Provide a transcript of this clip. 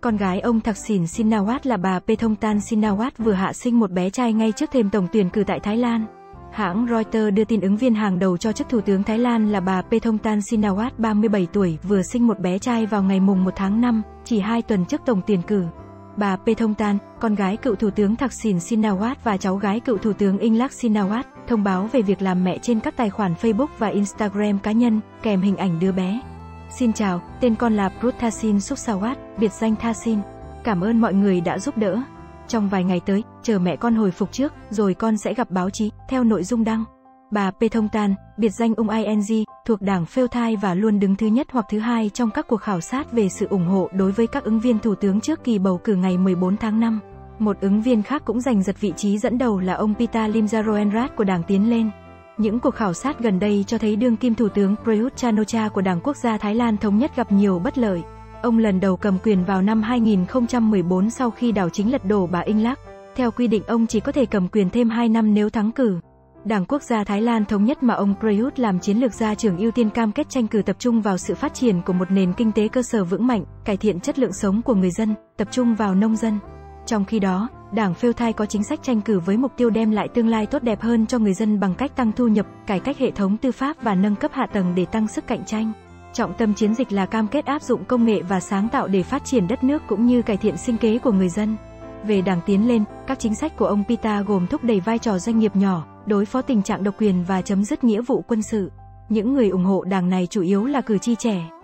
Con gái ông Thaksin Shinawatra là bà Paetongtarn Shinawatra vừa hạ sinh một bé trai ngay trước thềm tổng tuyển cử tại Thái Lan. Hãng Reuters đưa tin ứng viên hàng đầu cho chức Thủ tướng Thái Lan là bà Paetongtarn Shinawatra 37 tuổi vừa sinh một bé trai vào ngày mùng 1 tháng 5, chỉ 2 tuần trước tổng tuyển cử. Bà Paetongtarn, con gái cựu Thủ tướng Thaksin Shinawatra và cháu gái cựu Thủ tướng Yingluck Shinawatra, thông báo về việc làm mẹ trên các tài khoản Facebook và Instagram cá nhân, kèm hình ảnh đứa bé. Xin chào, tên con là Pruthasin Suksawat, biệt danh Thasin. Cảm ơn mọi người đã giúp đỡ. Trong vài ngày tới, chờ mẹ con hồi phục trước, rồi con sẽ gặp báo chí, theo nội dung đăng. Bà Paetongtarn, biệt danh Ung Ing, thuộc đảng Pheu Thai và luôn đứng thứ nhất hoặc thứ hai trong các cuộc khảo sát về sự ủng hộ đối với các ứng viên thủ tướng trước kỳ bầu cử ngày 14 tháng 5. Một ứng viên khác cũng giành giật vị trí dẫn đầu là ông Pita Limjaroenrat của đảng Tiến Lên. Những cuộc khảo sát gần đây cho thấy đương kim thủ tướng Prayut Chan-o-cha của Đảng Quốc gia Thái Lan Thống nhất gặp nhiều bất lợi. Ông lần đầu cầm quyền vào năm 2014 sau khi đảo chính lật đổ bà Yingluck. Theo quy định ông chỉ có thể cầm quyền thêm 2 năm nếu thắng cử. Đảng Quốc gia Thái Lan Thống nhất mà ông Prayut làm chiến lược gia trưởng ưu tiên cam kết tranh cử tập trung vào sự phát triển của một nền kinh tế cơ sở vững mạnh, cải thiện chất lượng sống của người dân, tập trung vào nông dân. Trong khi đó, Đảng Pheu Thai có chính sách tranh cử với mục tiêu đem lại tương lai tốt đẹp hơn cho người dân bằng cách tăng thu nhập, cải cách hệ thống tư pháp và nâng cấp hạ tầng để tăng sức cạnh tranh. Trọng tâm chiến dịch là cam kết áp dụng công nghệ và sáng tạo để phát triển đất nước cũng như cải thiện sinh kế của người dân. Về Đảng Tiến Lên, các chính sách của ông Pita gồm thúc đẩy vai trò doanh nghiệp nhỏ, đối phó tình trạng độc quyền và chấm dứt nghĩa vụ quân sự. Những người ủng hộ đảng này chủ yếu là cử tri trẻ.